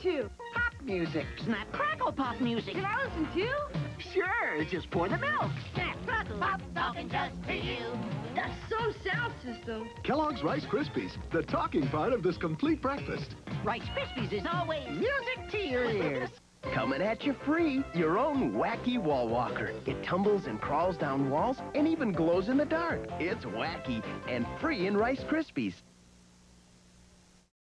to? Pop music. Snap, crackle, pop music. Can I listen too? Sure, just pour the milk. Snap, crackle, pop, talking just for you. That's some sound system. Kellogg's Rice Krispies, the talking part of this complete breakfast. Rice Krispies is always music to your ears. Coming at you free, your own wacky wall walker. It tumbles and crawls down walls and even glows in the dark. It's wacky and free in Rice Krispies.